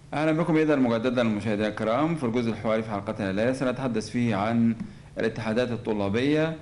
أهلا بكم إذا مجددا مشاهدينا الكرام في الجزء الحواري في حلقتنا الليلة سنتحدث فيه عن الاتحادات الطلابية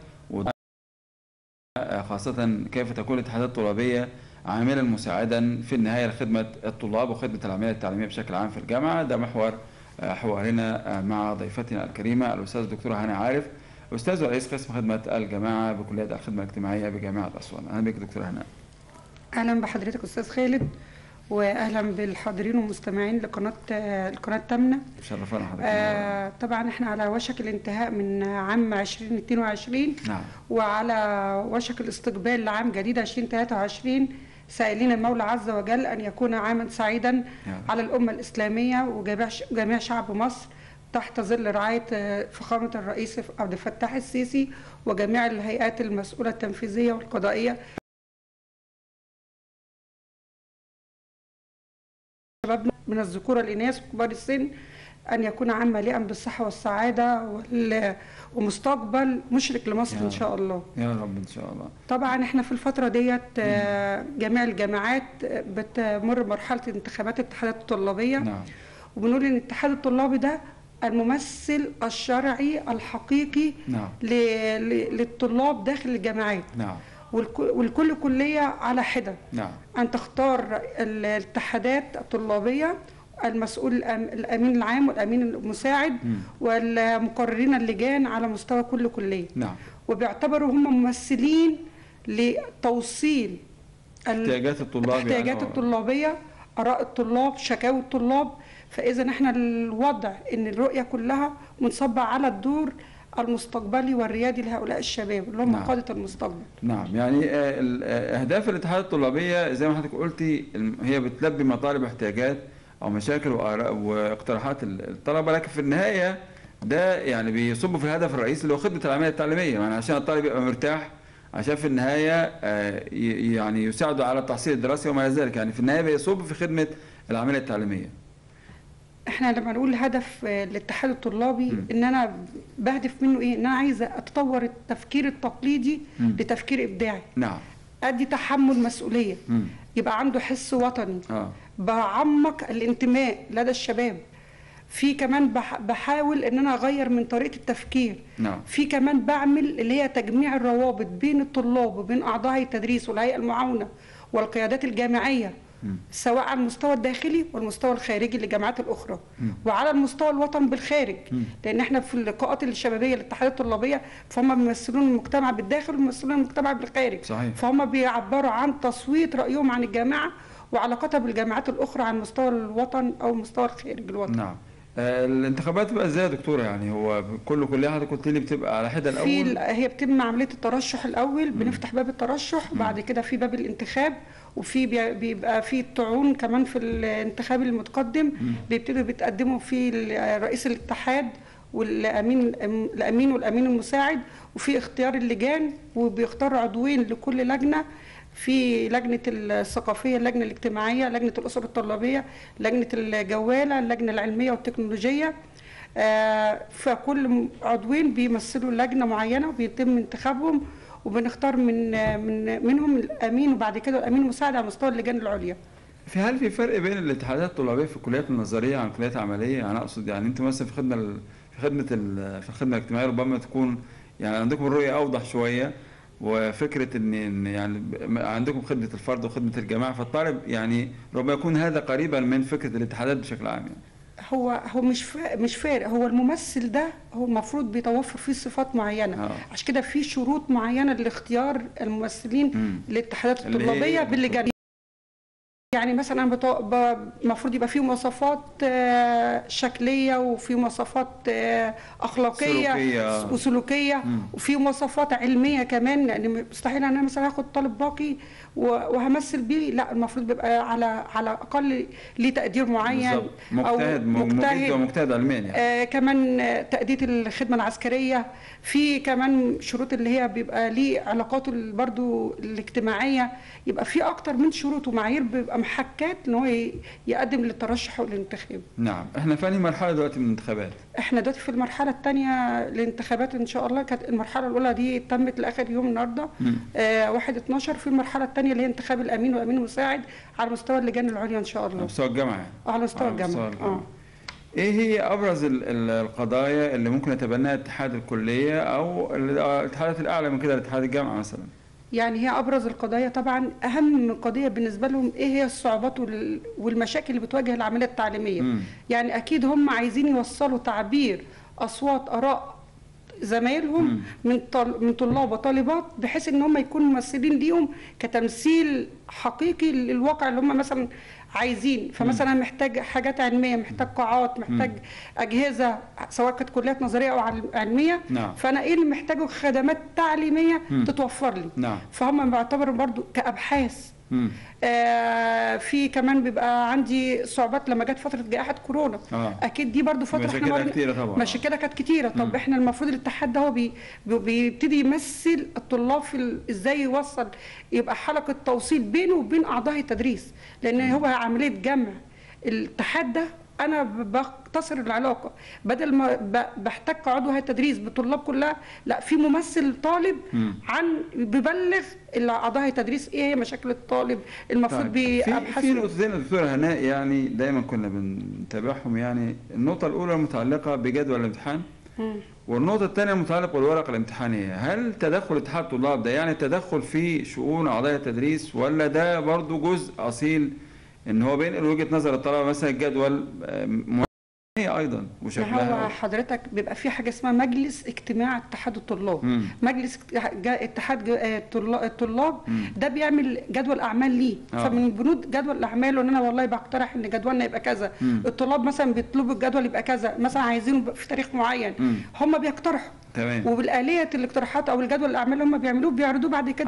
وخاصة كيف تكون الاتحادات الطلابية عاملا مساعدا في النهاية لخدمة الطلاب وخدمة العملية التعليمية بشكل عام في الجامعة. ده محور حوارنا مع ضيفتنا الكريمة الأستاذ الدكتورة هاني عارف، أستاذ ورئيس قسم خدمة الجماعة بكلية الخدمة الاجتماعية بجامعة أسوان. أهلا بك دكتورة هاني. اهلا بحضرتك استاذ خالد، واهلا بالحاضرين والمستمعين لقناه التامنه. شرفنا حضرتك. طبعا احنا على وشك الانتهاء من عام 2022. نعم. وعلى وشك الاستقبال لعام جديد 2023، سائلين المولى عز وجل ان يكون عاما سعيدا نعم. على الامه الاسلاميه وجميع شعب مصر تحت ظل رعايه فخامه الرئيس عبد الفتاح السيسي وجميع الهيئات المسؤوله التنفيذيه والقضائيه. شبابنا من الذكور الإناث وكبار السن أن يكون عام مليئا بالصحة والسعادة ومستقبل مشرق لمصر إن شاء الله. يا رب إن شاء الله. طبعا احنا في الفترة ديت جميع الجامعات بتمر مرحلة انتخابات الاتحادات الطلابية. نعم. وبنقول إن الاتحاد الطلابي ده الممثل الشرعي الحقيقي نعم. للطلاب داخل الجامعات. نعم. والكل كلية على حدة. نعم. أن تختار الاتحادات الطلابية المسؤول الأمين العام والأمين المساعد والمقررين اللجان على مستوى كل كلية. نعم. وبيعتبروا هم ممثلين لتوصيل احتياجات الطلاب، الاحتياجات الطلابية، آراء الطلاب، شكاوى الطلاب. فإذا احنا الوضع إن الرؤية كلها منصبة على الدور المستقبلي والريادي لهؤلاء الشباب اللي هم نعم. قادة المستقبل. نعم. يعني أهداف الاتحادات الطلابية زي ما حضرتك قلتي هي بتلبي مطالب واحتياجات أو مشاكل وآراء واقتراحات الطلبة، لكن في النهاية ده يعني بيصب في الهدف الرئيسي اللي هو خدمة العملية التعليمية، يعني عشان الطالب يبقى مرتاح، عشان في النهاية يعني يساعده على التحصيل الدراسي وما إلى ذلك، يعني في النهاية بيصب في خدمة العملية التعليمية. احنا لما نقول هدف الاتحاد الطلابي ان انا بهدف منه ايه؟ ان انا عايزه اتطور التفكير التقليدي لتفكير ابداعي. نعم. ادي تحمل مسؤوليه. يبقى عنده حس وطني. بعمق الانتماء لدى الشباب. في كمان بحاول ان انا اغير من طريقه التفكير. نعم. في كمان بعمل اللي هي تجميع الروابط بين الطلاب وبين اعضاء التدريس والهيئه المعاونه والقيادات الجامعيه، سواء على المستوى الداخلي والمستوى الخارجي للجامعات الاخرى، وعلى المستوى الوطني بالخارج. لان احنا في اللقاءات الشبابيه للاتحادات الطلابيه فهم بيمثلون المجتمع بالداخل وبيمثلون المجتمع بالخارج. صحيح. فهم بيعبروا عن تصويت رايهم عن الجامعه وعلاقتها بالجامعات الاخرى على مستوى الوطن او مستوى الخارج الوطن. نعم. الانتخابات بقى ازاي يا دكتوره؟ يعني هو كل كليه حضرتك قلت لي بتبقى على حده الاول؟ هي بتتم عمليه الترشح الاول. بنفتح باب الترشح وبعد كده في باب الانتخاب، وفي بيبقى في الطعون كمان في الانتخاب المتقدم. بيبتدوا بيتقدموا في رئيس الاتحاد والامين والامين المساعد، وفي اختيار اللجان، وبيختار عضوين لكل لجنه. في لجنة الثقافية، اللجنة الاجتماعية، لجنة الأسر الطلابية، لجنة الجوالة، اللجنة العلمية والتكنولوجية. فكل عضوين بيمثلوا لجنة معينة وبيتم انتخابهم، وبنختار منهم الأمين وبعد كده الأمين المساعد على مستوى اللجان العليا. هل في فرق بين الاتحادات الطلابية في الكليات النظرية عن الكليات العملية؟ يعني أقصد يعني أنتم مثلا في الخدمة الاجتماعية ربما تكون يعني عندكم الرؤية أوضح شوية، وفكره ان يعني عندكم خدمه الفرد وخدمه الجماعه، فالطالب يعني ربما يكون هذا قريبا من فكره الاتحادات بشكل عام. يعني هو مش فارق. هو الممثل ده هو المفروض بيتوفر فيه صفات معينه. عشان كده في شروط معينه لاختيار الممثلين للاتحادات الطلابيه باللجان. يعني مثلا المفروض يبقى فيه مواصفات شكليه، وفي مواصفات اخلاقيه وسلوكيه، وفي مواصفات علميه كمان. لان مستحيل انا مثلا هاخد طالب باقي وهمثل بيه، لا، المفروض بيبقى على اقل ليه تقدير معين، مجتهد علميا يعني. كمان تأدية الخدمه العسكريه. في كمان شروط اللي هي بيبقى ليه علاقاته برضو الاجتماعيه. يبقى في اكتر من شروط ومعايير بيبقى المحكات ان هو يقدم للترشح والانتخاب. نعم. احنا في انهي مرحله دلوقتي من الانتخابات؟ احنا دلوقتي في المرحله الثانيه للانتخابات ان شاء الله. كانت المرحله الاولى دي تمت لاخر يوم النهارده 1/12. في المرحله الثانيه اللي هي انتخاب الامين والامين المساعد على مستوى اللجان العليا ان شاء الله. على مستوى الجامعه يعني. على مستوى الجامعه. ايه هي ابرز القضايا اللي ممكن يتبناها اتحاد الكليه او الاتحادات الاعلى من كده، الاتحاد الجامعه مثلا؟ يعني هي ابرز القضايا طبعا، اهم قضيه بالنسبه لهم ايه هي الصعوبات والمشاكل اللي بتواجه العمليه التعليميه. يعني اكيد هم عايزين يوصلوا تعبير اصوات اراء زمايلهم من طلاب وطالبات، بحيث ان هم يكونوا ممثلين ليهم كتمثيل حقيقي للواقع اللي هم مثلا عايزين. فمثلا محتاج حاجات علميه، محتاج قاعات، محتاج اجهزه سواء كانت كليات نظريه او علميه. نعم. فانا ايه اللي محتاجه؟ خدمات تعليميه تتوفر لي. نعم. فهم بعتبروا برضو كابحاث. في كمان بيبقى عندي صعوبات لما جت فتره جائحه كورونا. اكيد دي برضو فتره مشاكلها كتيره طبعا. مشاكلها كانت كتيره. طب احنا المفروض الاتحاد ده هو بيبتدي يمثل الطلاب في ازاي يوصل، يبقى حلقه توصيل بينه وبين اعضاء التدريس، لان هو عمليه جمع. الاتحاد ده انا بختصر العلاقه، بدل ما بحتاج كعضو هيئه تدريس بالطلاب كلها، لا، في ممثل طالب بيبلغ اعضاء هيئه تدريس ايه هي مشاكل الطالب المفروض بيبحثوا. في نقطتين يا دكتوره هناء يعني دايما كنا بنتابعهم. يعني النقطه الاولى المتعلقه بجدول الامتحان، والنقطه الثانيه المتعلقه بالورقه الامتحانيه. هل تدخل اتحاد الطلاب ده يعني تدخل في شؤون اعضاء التدريس، ولا ده برضو جزء اصيل ان هو بينقل وجهه نظر الطلبه مثلا الجدول هي ايضا وشكلها؟ هو حضرتك بيبقى في حاجه اسمها مجلس اجتماع اتحاد الطلاب. مجلس اتحاد الطلاب ده بيعمل جدول اعمال ليه. فمن بنود جدول الاعمال ان انا والله بقترح ان جدولنا يبقى كذا، الطلاب مثلا بيطلبوا الجدول يبقى كذا، مثلا عايزينه في تاريخ معين، هم بيقترحوا. تمام. وبالآلية الاقتراحات او الجدول الاعمال اللي هم بيعملوه بيعرضوه بعد كده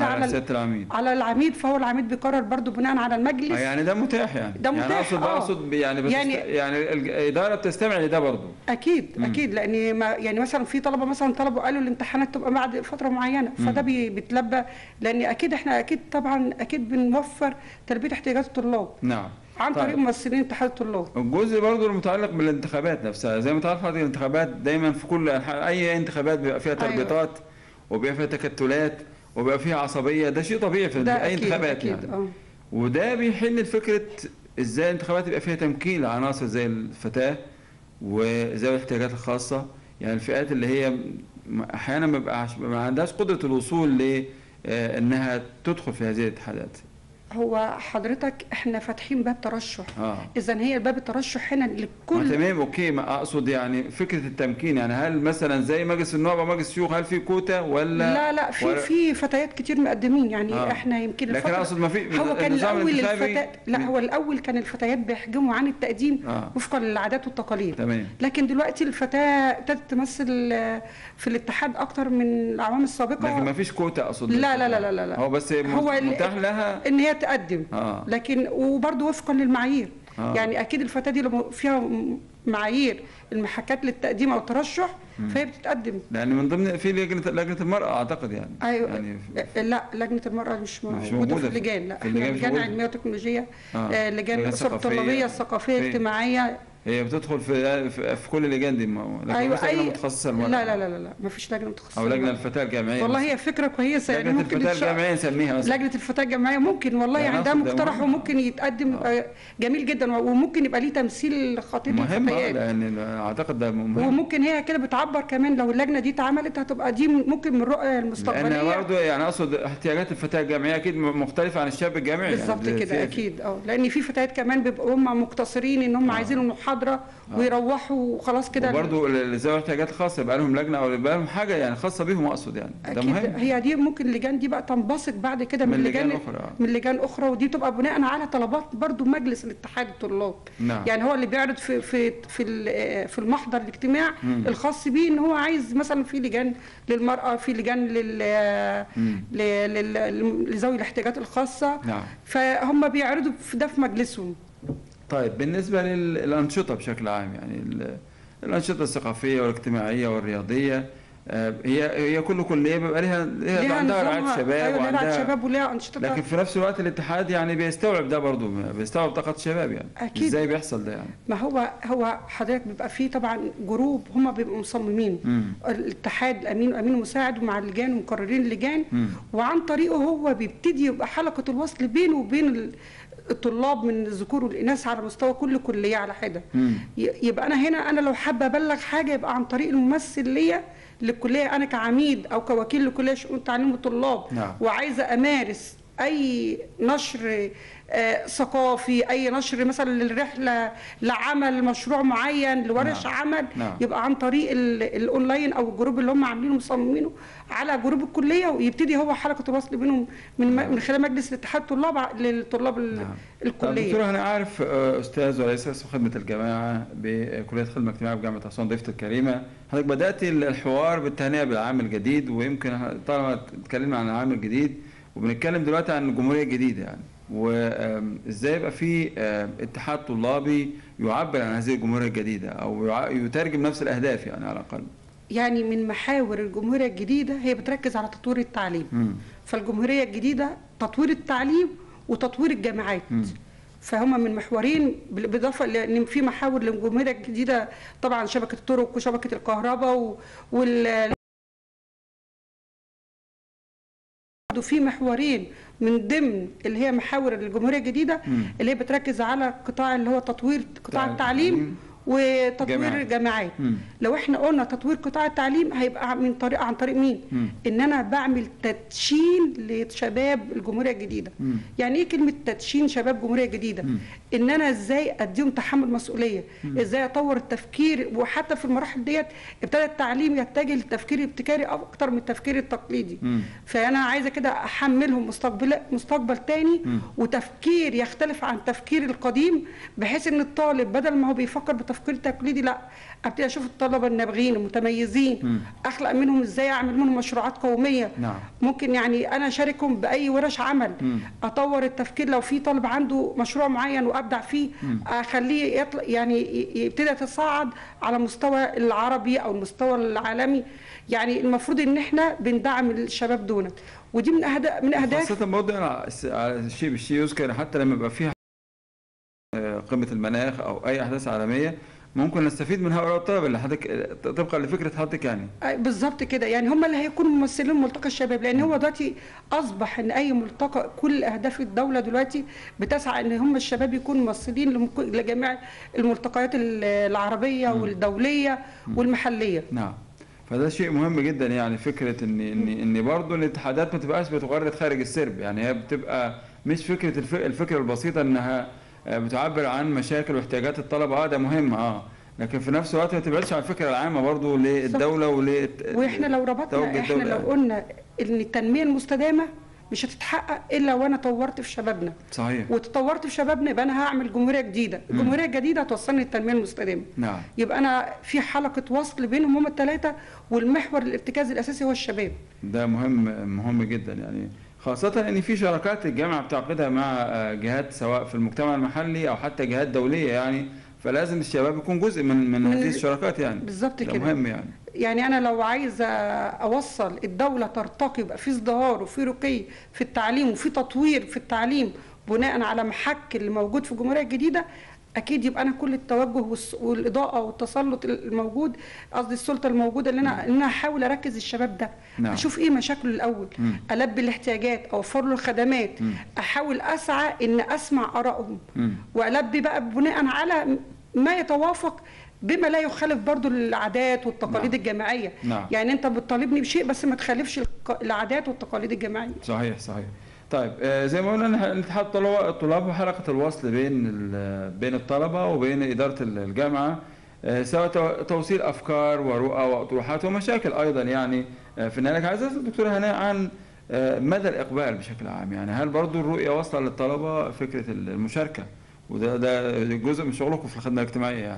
على العميد، فهو العميد بيقرر برضو بناء على المجلس. يعني ده متاح يعني. ده متاح. يعني اقصد يعني الاداره بتستمع لده برضو. اكيد. اكيد، لان يعني مثلا في طلبه مثلا طلبوا قالوا الامتحانات تبقى بعد فتره معينه، فده بيتلبى، لان احنا طبعا بنوفر تلبيه احتياجات الطلاب. نعم. عن طريق ممثلين اتحاد الطلاب. الجزء برضه المتعلق بالانتخابات نفسها، زي ما تعرف حضرتك الانتخابات دايما في كل اي انتخابات بيبقى فيها تربيطات. أيوة. وبيبقى فيها تكتلات وبيبقى فيها عصبيه، ده شيء طبيعي في اي انتخابات يعني. وده بيحل فكره ازاي الانتخابات يبقى فيها تمكين لعناصر زي الفتاه وذوي الاحتياجات الخاصه، يعني الفئات اللي هي احيانا ما عندهاش قدره الوصول ل انها تدخل في هذه الاتحادات. هو حضرتك احنا فاتحين باب ترشح. اذا هي باب الترشح هنا لكل. تمام. اوكي. ما اقصد يعني فكره التمكين، يعني هل مثلا زي مجلس النواب ومجلس الشيوخ هل في كوتا ولا؟ لا في فتيات كتير مقدمين يعني. احنا يمكن لكن اقصد ما في. هو كان الاول الفتيات، لا هو الاول كان الفتيات بيحجموا عن التقديم وفقا للعادات والتقاليد. تمام. لكن دلوقتي الفتاه ابتدت تمثل في الاتحاد اكتر من الاعوام السابقه. لكن ما فيش كوتا اقصد. لا هو بس متاح لها ان هي تقدم. لكن وبرضه وفقا للمعايير. يعني اكيد الفتاه دي لو فيها معايير المحاكات للتقديم او الترشح فهي بتتقدم. يعني من ضمن في لجنه المراه اعتقد يعني. ايوه. يعني لا لجنه المراه مش موجوده في اللجان. لا، اللجان العلميه والتكنولوجيه، لجان الاسر الطلابيه الثقافيه الاجتماعيه. هي بتدخل في كل اللجان دي. لكن ايوه لجنه متخصصه المرأة. لا ما فيش لجنه متخصصه. او لجنه الفتاه الجامعيه. والله هي فكره كويسه يعني. ممكن الفتاه الجامعيه نسميها مثلا. لجنه الفتاه الجامعيه ممكن والله يعني عندها مقترح وممكن يتقدم. جميل جدا، وممكن يبقى ليه تمثيل خطير للفتيات. لان اعتقد ده مهم. وممكن هي كده بتعبر كمان لو اللجنه دي اتعملت هتبقى دي ممكن من الرؤيه المستقبليه. انا برضه يعني اقصد احتياجات الفتاه الجامعيه اكيد مختلفه عن الشاب الجامعي. بالظبط يعني كده اكيد. لان في فتيات كمان بيبقوا هم مقتصرين ان هم عايزين المحاضره ويروحوا وخلاص كده. وبرضه ذوي الاحتياجات الخاصه يبقى لهم لجنه او يبقى لهم حاجه يعني خاصه بيهم اقصد يعني. ده مهم. هي دي ممكن اللجان دي بقى تنبثق بعد كده من لجان اخرى ودي تبقى بناء على طلبات برضه مجلس الاتحاد الطلاب. نعم. يعني هو اللي بيعرض في المحضر الاجتماع الخاص بيه ان هو عايز مثلا في لجان للمراه، في لجان لذوي الاحتياجات الخاصه. نعم. فهم بيعرضوا ده في مجلسهم. طيب بالنسبة للأنشطة بشكل عام، يعني الأنشطة الثقافية والاجتماعية والرياضية، هي كل كليه بيبقى ليها عندها رعايه شباب، ايوه ليها رعايه وعندها شباب وليها انشطتها. لكن في نفس الوقت الاتحاد يعني بيستوعب ده برضه، بيستوعب طاقه الشباب يعني. أكيد. ازاي بيحصل ده يعني؟ ما هو حضرتك بيبقى فيه طبعا جروب هم بيبقوا مصممين، الاتحاد الامين والامين المساعد ومع اللجان ومقررين اللجان، وعن طريقه هو بيبتدي يبقى حلقه الوصل بينه وبين الطلاب من الذكور والاناث على مستوى كل كليه على حده. يبقى انا لو حابه ابلغ حاجه يبقى عن طريق الممثل ليا للكليه، انا كعميد او كوكيل لكليه شؤون تعليم الطلاب. نعم. وعايزه امارس اي نشر ثقافي، اي نشر مثلا للرحله، لعمل مشروع معين، لورش عمل، يبقى عن طريق الاونلاين او الجروب اللي هم عاملينه مصممينه على جروب الكليه، ويبتدي هو حلقه الوصل بينهم من خلال مجلس الاتحاد الطلاب للطلاب الكليه. دكتور انا عارف استاذ ورئيس قسم خدمه الجماعه بكليه الخدمه الاجتماعيه بجامعه اسوان ضيفتي الكريمه، حضرتك بدات الحوار بالتهنئه بالعام الجديد، ويمكن طالما اتكلمنا عن العام الجديد وبنتكلم دلوقتي عن الجمهوريه الجديده يعني، وازاي يبقى في اتحاد طلابي يعبر عن هذه الجمهوريه الجديده او يترجم نفس الاهداف يعني على الاقل. يعني من محاور الجمهوريه الجديده هي بتركز على تطوير التعليم. فالجمهوريه الجديده تطوير التعليم وتطوير الجامعات. فهم من محورين، بالاضافه لان في محاور للجمهوريه الجديده طبعا شبكه الطرق وشبكه الكهرباء في محورين من ضمن اللي هي محاور الجمهوريه الجديده اللي هي بتركز على قطاع اللي هو تطوير قطاع التعليم وتطوير الجامعات. لو احنا قلنا تطوير قطاع التعليم هيبقى عن طريق مين؟ ان انا بعمل تدشين لشباب الجمهوريه الجديده. يعني ايه كلمه تدشين شباب جمهوريه جديده؟ ان انا ازاي اديهم تحمل مسؤوليه، ازاي اطور التفكير، وحتى في المراحل ديت ابتدى التعليم يتجه للتفكير الابتكاري اكتر من التفكير التقليدي. فانا عايزه كده احملهم مستقبل تاني وتفكير يختلف عن التفكير القديم، بحيث ان الطالب بدل ما هو بيفكر بتفكير تقليدي لا، ابتدي اشوف الطلبه النابغين المتميزين، اخلق منهم ازاي اعمل منهم مشروعات قوميه. ممكن يعني انا اشاركهم باي ورش عمل، اطور التفكير. لو في طالب عنده مشروع معين وابدع فيه اخليه يعني يبتدي يتصاعد على المستوى العربي او المستوى العالمي. يعني المفروض ان احنا بندعم الشباب دونت، ودي من اهداف خاصه برضه على الشيء بالشيء يذكر، حتى لما يبقى فيها قمه المناخ او اي احداث عالميه ممكن نستفيد من هؤلاء الطلبه اللي حضرتك طبقا لفكره حضرتك يعني. بالظبط كده، يعني هم اللي هيكونوا ممثلين ملتقى الشباب، لان هو دلوقتي اصبح ان اي ملتقى كل اهداف الدوله دلوقتي بتسعى ان هم الشباب يكونوا ممثلين لجميع الملتقيات العربيه والدوليه والمحليه. نعم. فده شيء مهم جدا، يعني فكره ان برضه الاتحادات ما تبقاش بتغرد خارج السرب، يعني هي بتبقى مش فكره الفكره البسيطه انها بتعبر عن مشاكل واحتياجات الطلبه، ده مهم لكن في نفس الوقت ما تبعدش عن الفكره العامه برضه للدوله واحنا لو ربطنا، احنا لو قلنا ان التنميه المستدامه مش هتتحقق الا وانا طورت في شبابنا. صحيح. وتطورت في شبابنا يبقى انا هعمل جمهوريه جديده، الجمهوريه الجديده هتوصلني للتنميه المستدامه. نعم. يبقى انا في حلقه وصل بينهم هم الثلاثه، والمحور الارتكاز الاساسي هو الشباب. ده مهم جدا، يعني خاصة ان في شراكات الجامعة بتعقدها مع جهات سواء في المجتمع المحلي او حتى جهات دولية يعني، فلازم الشباب يكون جزء من هذه الشراكات يعني. بالظبط كده. مهم يعني انا لو عايزه اوصل الدولة ترتقي، يبقى في ازدهار وفي رقي في التعليم وفي تطوير في التعليم بناء على محك اللي موجود في الجمهورية الجديدة، اكيد يبقى انا كل التوجه والاضاءه والتسلط الموجود، قصدي السلطه الموجوده، ان انا احاول اركز الشباب ده. اشوف ايه مشاكله الاول، البي الاحتياجات، اوفر له الخدمات، احاول اسعى ان اسمع ارائهم، والبي بقى بناء على ما يتوافق بما لا يخالف برضو العادات والتقاليد الجامعيه. يعني انت بتطالبني بشيء بس ما تخالفش العادات والتقاليد الجامعيه. صحيح. طيب زي ما قلنا الاتحاد الطلاب وحلقه الوصل بين الطلبه وبين اداره الجامعه، سواء توصيل افكار ورؤى واطروحات ومشاكل ايضا يعني. في النهايه عايز اسال الدكتوره هناء عن مدى الاقبال بشكل عام، يعني هل برضو الرؤيه واصله للطلبه فكره المشاركه، وده جزء من شغلكم في الخدمه الاجتماعيه يعني؟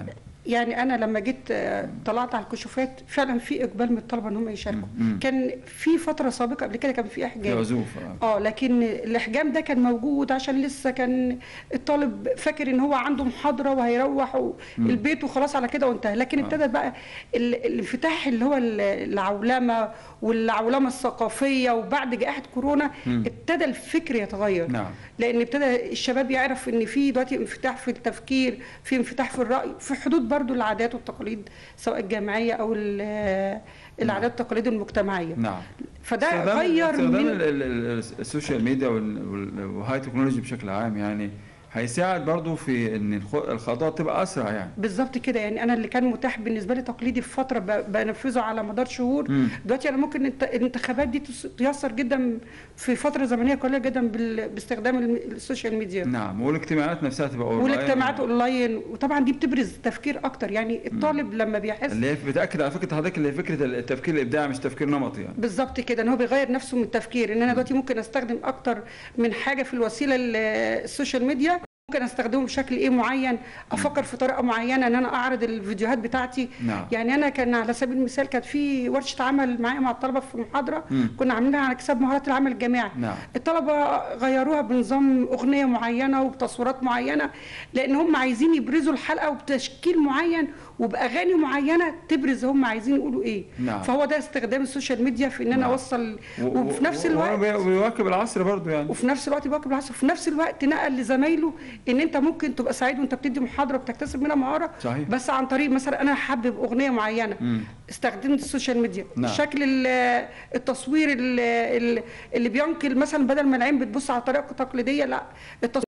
يعني انا لما جيت طلعت على الكشوفات فعلا في اقبال من الطلبه ان هم يشاركوا. كان في فتره سابقه قبل كده كان في احجام، في عزوف. لكن الاحجام ده كان موجود عشان لسه كان الطالب فاكر ان هو عنده محاضره وهيروح البيت وخلاص على كده وانتهى. لكن ابتدت بقى الانفتاح اللي هو العولمه والعولمه الثقافيه، وبعد جائحه كورونا ابتدى الفكر يتغير. نعم. لان ابتدى الشباب يعرف ان في دلوقتي انفتاح في التفكير، في انفتاح في الراي، في حدود برضو العادات والتقاليد سواء الجامعيه او العادات والتقاليد المجتمعيه. نعم. فده غير استخدام السوشيال ميديا والهاي تكنولوجي بشكل عام يعني هيساعد برضو في ان الخطوات تبقى اسرع يعني. بالظبط كده. يعني انا اللي كان متاح بالنسبه لي تقليدي في فتره بنفذه على مدار شهور، دلوقتي انا ممكن الانتخابات دي تيسر جدا في فتره زمنيه قليله جدا باستخدام السوشيال ميديا. نعم. والاجتماعات نفسها تبقى اونلاين. والاجتماعات اونلاين، وطبعا دي بتبرز تفكير اكتر. يعني الطالب لما بيحس اللي هي بتاكد على فكره حضرتك اللي هي فكره التفكير الابداعي مش تفكير نمطي يعني. بالظبط كده، ان هو بيغير نفسه من التفكير. ان انا دلوقتي ممكن استخدم اكتر من حاجه في الوسيله السوشيال ميديا، ممكن استخدمه بشكل معين، افكر في طريقه معينه ان انا اعرض الفيديوهات بتاعتي. نعم. يعني انا كان على سبيل المثال كانت في ورشه عمل معايا مع الطلبه في محاضره كنا عاملينها على اكتساب مهارات العمل الجماعي. نعم. الطلبه غيروها بنظام اغنيه معينه وبتصويرات معينه، لان هم عايزين يبرزوا الحلقه وبتشكيل معين وباغاني معينه تبرز هم عايزين يقولوا ايه. نعم. فهو ده استخدام السوشيال ميديا في ان انا اوصل، وفي نفس الوقت بيواكب العصر برضو يعني. وفي نفس الوقت بيواكب العصر، وفي نفس الوقت نقل لزمايله ان انت ممكن تبقى سعيد وانت بتدي محاضره وبتكتسب منها مهاره. صحيح. بس عن طريق مثلا انا حابب اغنيه معينه استخدمت السوشيال ميديا. نعم. شكل التصوير اللي بينقل مثلا بدل ما العين بتبص على طريقه تقليديه، لا التصوير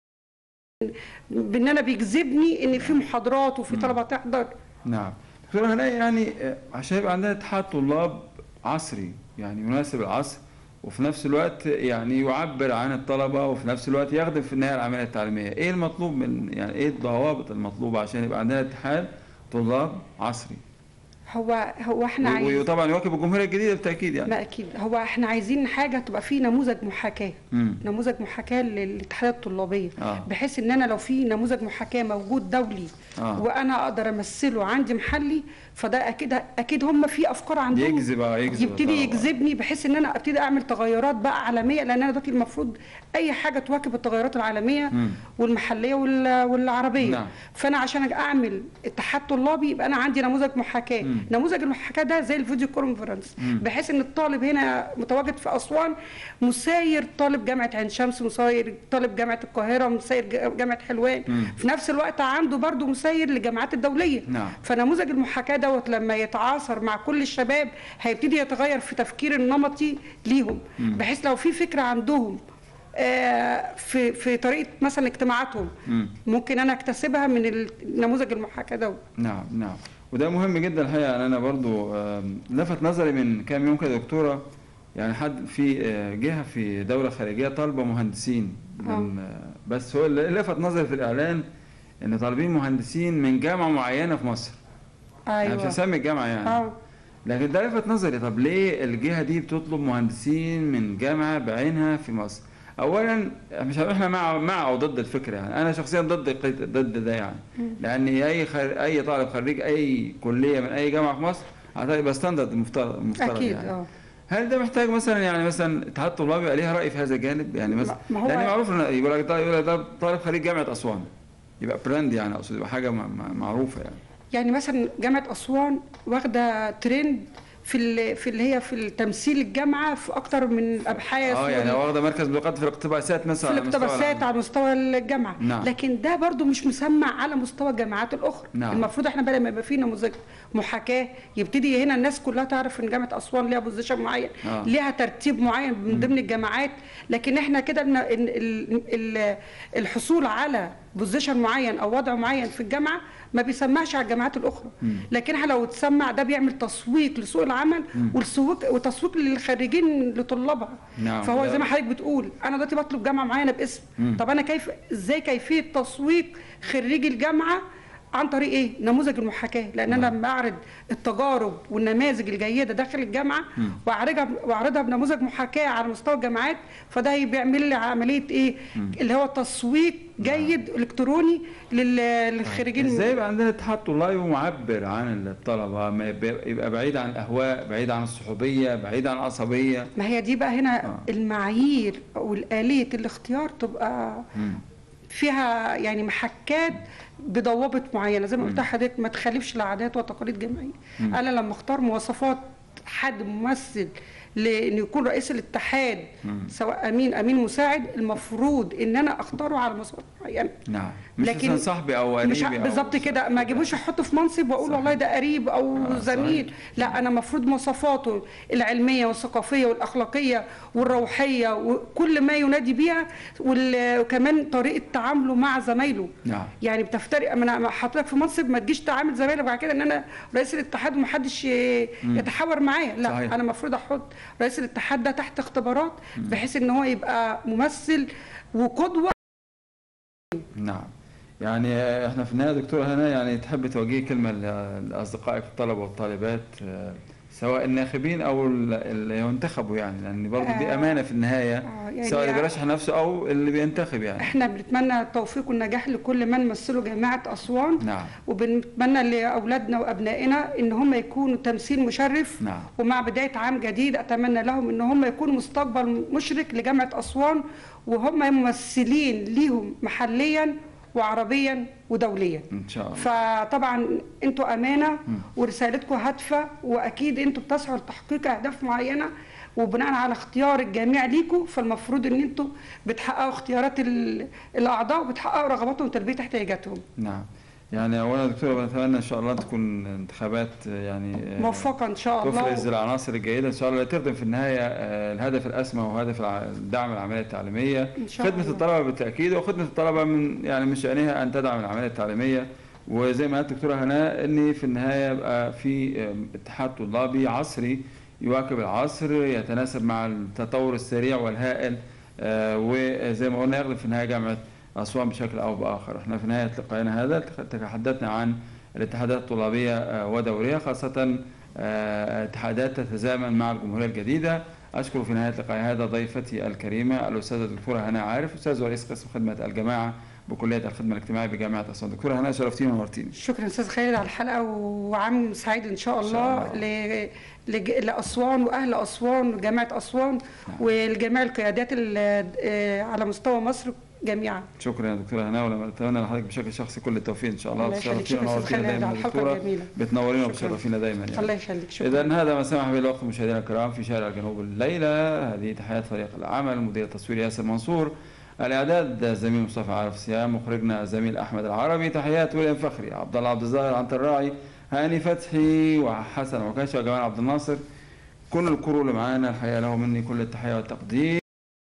بان انا بيجذبني ان في محاضرات وفي طلبه تحضر. نعم. دكتور هناء، يعني عشان يبقى عندنا اتحاد طلاب عصري يعني يناسب العصر، وفي نفس الوقت يعني يعبر عن الطلبه، وفي نفس الوقت يخدم في النهايه العمليه التعليميه، ايه المطلوب من يعني ايه الضوابط المطلوبه عشان يبقى عندنا اتحاد طلاب عصري؟ هو احنا عايزين، وطبعا يواكب الجمهوريه الجديده بالتاكيد يعني. ما اكيد. هو احنا عايزين حاجه تبقى فيه نموذج محاكاه، نموذج محاكاه للاتحادات الطلابيه. بحيث ان انا لو في نموذج محاكاه موجود دولي وانا اقدر امثله عندي محلي، فده اكيد هم في افكار عندهم يبتدي يجذبني، بحيث ان انا ابتدي اعمل تغيرات بقى عالميه. لان انا دلوقتي المفروض اي حاجه تواكب التغيرات العالميه والمحليه والعربيه. نعم. فانا عشان اعمل اتحاد طلابي يبقى انا عندي نموذج محاكاه. نموذج المحاكاه ده زي الفيديو كونفرنس، بحيث ان الطالب هنا متواجد في اسوان مساير طالب جامعه عين شمس، مساير طالب جامعه القاهره، مساير جامعه حلوان، في نفس الوقت عنده برضه مساير للجامعات الدوليه. نعم. فنموذج المحاكاه دوت لما يتعاصر مع كل الشباب هيبتدي يتغير في تفكير النمطي ليهم، بحيث لو في فكره عندهم في طريقه مثلا اجتماعاتهم ممكن انا اكتسبها من نموذج المحاكاه دوت. نعم. نعم. وده مهم جدا الحقيقه. يعني انا برضو لفت نظري من كام يوم كده دكتوره، يعني حد في جهه في دوله خارجيه طالبه مهندسين بس هو اللي لفت نظري في الاعلان ان طالبين مهندسين من جامعه معينه في مصر. ايوه. يعني مش هسمي الجامعه يعني. لكن ده لفت نظري، طب ليه الجهه دي بتطلب مهندسين من جامعه بعينها في مصر؟ اولا مش احنا مع او ضد الفكره، يعني انا شخصيا ضد ده يعني. لان اي طالب خريج اي كليه من اي جامعه في مصر هتبقى ستاندرد المفترض اكيد يعني. هل ده محتاج مثلا يعني مثلا اتحاد طلاب يبقى ليها راي في هذا الجانب؟ يعني مثلا يعني معروف ان يقول لك ده طالب خريج جامعه اسوان، يبقى براند يعني، اقصد يبقى حاجه معروفه يعني. يعني مثلا جامعه اسوان واخده ترند في اللي هي في التمثيل الجامعه في اكتر من ابحاث. يعني واخده مركز بلقاء في الاقتباسات مثلا، في الاقتباسات على مستوى الجامعه. نعم. لكن ده برضو مش مسمع على مستوى الجامعات الاخرى. نعم. المفروض احنا بدل ما يبقى في نموذج محاكاه يبتدي هنا الناس كلها تعرف ان جامعه اسوان ليها بوزيشن معين، ليها ترتيب معين من ضمن الجامعات. لكن احنا كده الحصول على بوزيشن معين او وضع معين في الجامعه ما بيسمعش على الجامعات الاخرى. لكن احنا لو تسمع ده بيعمل تسويق لسوق العمل وتسويق للخريجين لطلابها. نعم. فهو زي ما حضرتك بتقول انا دلوقتي بطلب جامعه معينه باسم، طب انا كيفيه تسويق خريجي الجامعه عن طريق ايه؟ نموذج المحاكاه، لان انا لما اعرض التجارب والنماذج الجيده داخل الجامعه واعرضها بنموذج محاكاه على مستوى الجامعات، فده بيعمل لي عمليه ايه؟ اللي هو تسويق جيد الكتروني للخريجين. ازاي يبقى عندنا اتحاد طلابي معبر عن الطلبه، ما يبقى بعيد عن الاهواء، بعيد عن الصحوبيه، بعيد عن العصبيه؟ ما هي دي بقى هنا المعايير او الاليه الاختيار تبقى فيها يعني محكات بضوابط معينه، زي ما قلت لحضرتك ما تخالفش العادات والتقاليد الجامعيه. انا لما اختار مواصفات حد ممثل لان يكون رئيس الاتحاد، سواء امين مساعد، المفروض ان انا اختاره على مواصفات معينه. نعم، مش لكن صاحبي او قريبي، مش بالظبط كده، ما اجيبوش احطه في منصب واقول والله ده قريب او زميل. لا، انا المفروض مواصفاته العلميه والثقافيه والاخلاقيه والروحيه وكل ما ينادي بيها، وكمان طريقه تعامله مع زمايله. نعم. يعني بتفترق، انا حاططك في منصب ما تجيش تعامل زمايلك بعد كده ان انا رئيس الاتحاد ومحدش يتحاور معايا. لا، صحيح. انا المفروض احط رئيس الاتحاد ده تحت اختبارات بحيث ان هو يبقى ممثل وقدوه. نعم. يعني احنا في النهايه دكتوره هنا، يعني تحب توجهي كلمه لاصدقائك الطلبه والطالبات، سواء الناخبين او اللي ينتخبوا، يعني لان برضه دي امانه في النهايه، يعني سواء اللي بيرشح نفسه او اللي بينتخب. يعني احنا بنتمنى التوفيق والنجاح لكل من مثلوا جامعه اسوان. نعم. وبنتمنى لاولادنا وابنائنا ان هم يكونوا تمثيل مشرف. نعم. ومع بدايه عام جديد اتمنى لهم ان هم يكونوا مستقبل مشرق لجامعه اسوان، وهم ممثلين ليهم محليا وعربيا ودوليا ان شاء الله. فطبعا انتوا امانه ورسالتكم هادفه، واكيد انتوا بتسعوا لتحقيق اهداف معينه، وبناء على اختيار الجميع ليكم فالمفروض ان انتوا بتحققوا اختيارات الاعضاء وبتحققوا رغباتهم وتلبيه احتياجاتهم. نعم. يعني اولا دكتوره بنتمنى ان شاء الله تكون انتخابات يعني موفقه ان شاء الله، تفرز العناصر الجيده ان شاء الله، تخدم في النهايه الهدف الاسمى وهو هدف دعم العمليه التعليميه، خدمه الطلبه بالتاكيد، وخدمه الطلبه من شانها ان تدعم العمليه التعليميه. وزي ما قالت دكتوره هناء ان في النهايه يبقى في اتحاد طلابي عصري يواكب العصر، يتناسب مع التطور السريع والهائل، وزي ما قلنا يخدم في النهايه جامعه أسوان بشكل أو بآخر. احنا في نهاية لقائنا هذا تحدثنا عن الاتحادات الطلابية ودورية، خاصة اتحادات تتزامن مع الجمهورية الجديدة. أشكر في نهاية لقائي هذا ضيفتي الكريمة الأستاذة الدكتورة هناء عارف، أستاذ ورئيس قسم خدمة الجماعة بكلية الخدمة الاجتماعية بجامعة أسوان. دكتورة هناء شرفتيني ونورتيني. شكرا أستاذ خالد على الحلقة، وعام سعيد إن شاء الله لأسوان وأهل أسوان وجامعة أسوان والجميع القيادات على مستوى مصر جميعا. شكرا يا دكتوره هناء، ونتمنى لحضرتك بشكل شخصي كل التوفيق ان شاء الله. تشرفينا ونورتينا دايما دكتوره، بتنورينا وبتشرفينا دايما يعني. الله يخليك. شكرا. اذا هذا ما سمح به الوقت مشاهدينا الكرام في شارع الجنوب الليله. هذه تحيات فريق العمل، مدير التصوير ياسر منصور، الاعداد الزميل مصطفى عارف سيام، مخرجنا الزميل احمد العربي، تحيات ويليام فخري، عبد الله عبد الظاهر عنتر الراعي، هاني فتحي وحسن عكاشه وجمال عبد الناصر، كل الكرو اللي معانا الحقيقه له مني كل التحيه والتقدير.